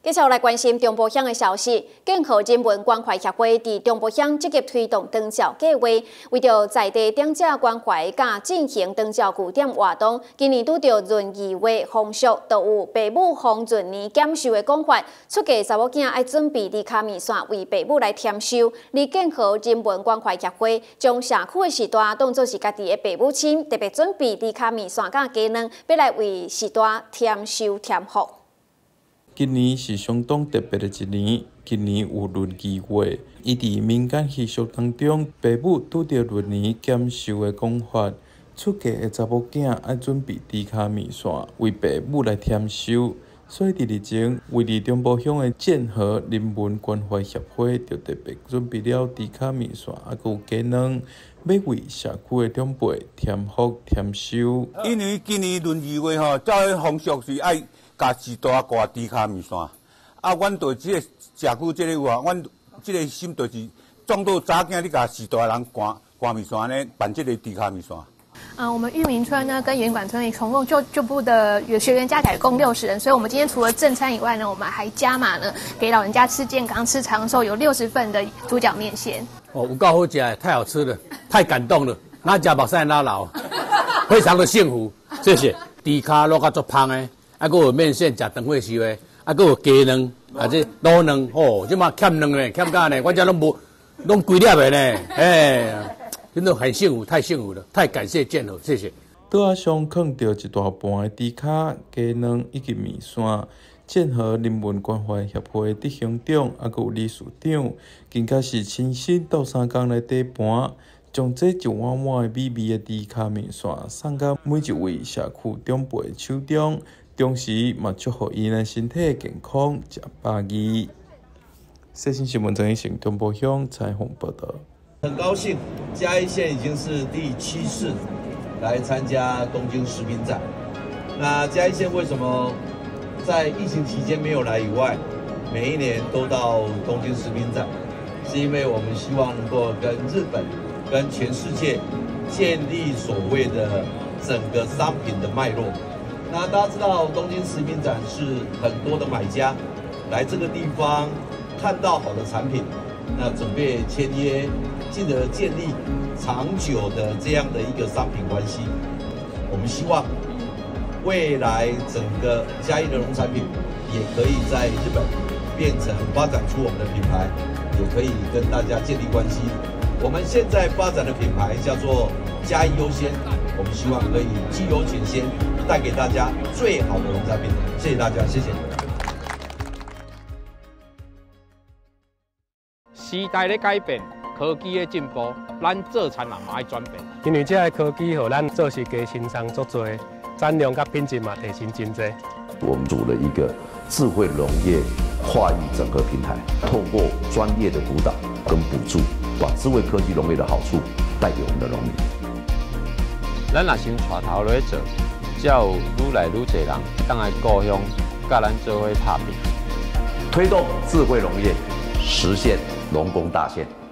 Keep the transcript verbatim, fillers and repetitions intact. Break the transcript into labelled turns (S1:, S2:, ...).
S1: 继续来关心中部乡的消息。建和人文关怀协会伫中部乡积极推动长照计划，为着在地长者关怀甲进行长照据点活动。今年拄着闰二月风俗，就有爸母逢闰年减寿的讲法，出嫁查某囝爱准备离卡面线为爸母来添寿。而建和人文关怀协会将社区的时代当作是家己的爸母亲，特别准备离卡面线甲鸡卵，要来为时代添寿添福。
S2: 今年是相当特别的一年。今年有闰二月，伊伫民间习俗当中，爸母拄着闰年减寿的讲法，出嫁的查某囝爱准备猪脚面线为爸母来添寿。所以伫日前，为伫中部乡的建和人文关怀协会，就特别准备了猪脚面线，啊，佮有鸡卵，要为社区的长辈添福添寿。
S3: 因为今年闰二月吼，照个风俗是爱。 家己大挂猪脚面线，啊，阮对即个社区即个有啊，阮即个心就是撞到早囝你甲时代人挂挂面线呢，办即个猪脚面线。
S4: 嗯，我们裕民村呢跟园管村里总共就就部的学员加起来共六十人，所以我们今天除了正餐以外呢，我们还加码呢，给老人家吃健康、吃长寿，有六十份的猪脚面线。
S5: 哦，有够好食，太好吃了，太感动了，那家饱晒拉老，非常的幸福，谢谢。猪脚落甲足香的。 啊，佮有面线食长会寿的，啊，佮有鸡卵，啊，这卤卵，哦，即马欠卵呢，欠甲呢，我这拢无，拢规粒的呢，哎，真的很幸福，太幸福了，太感谢建和，谢谢。
S2: 桌仔上放着一大盘的猪脚、鸡卵以及面线。建和人文关怀协会执行长，啊，佮有理事长，更加是亲身斗三工来底盘，将这一碗碗的美味的猪脚面线送到每一位社区长辈手中。 同时，嘛祝福伊呢身体健康，食百二。细心新闻陈奕成中部乡采访报道。
S6: 很高兴，嘉义县已经是第七次来参加东京食品展。那嘉义县为什么在疫情期间没有来以外，每一年都到东京食品展？是因为我们希望能够跟日本、跟全世界建立所谓的整个商品的脉络。 那大家知道，东京食品展是很多的买家来这个地方看到好的产品，那准备签约，进而建立长久的这样的一个商品关系。我们希望未来整个嘉义的农产品也可以在日本变成发展出我们的品牌，也可以跟大家建立关系。我们现在发展的品牌叫做嘉义优先。 我们希望可以既有且先，带给大家最好的农产品。谢谢大家，谢谢。
S7: 时代的改变，科技的进步，咱做产人嘛爱转变。
S8: 因为这个科技互咱做事加轻松足多，产量甲品质嘛提升真多。
S9: 我们组了一个智慧农业跨域整合平台，透过专业的辅导跟补助，把智慧科技农业的好处带给我们的农民。
S10: 咱若先带头落去做，才有愈来愈侪人当来故乡，甲咱做伙打拼，
S9: 推动智慧农业，实现农工大县。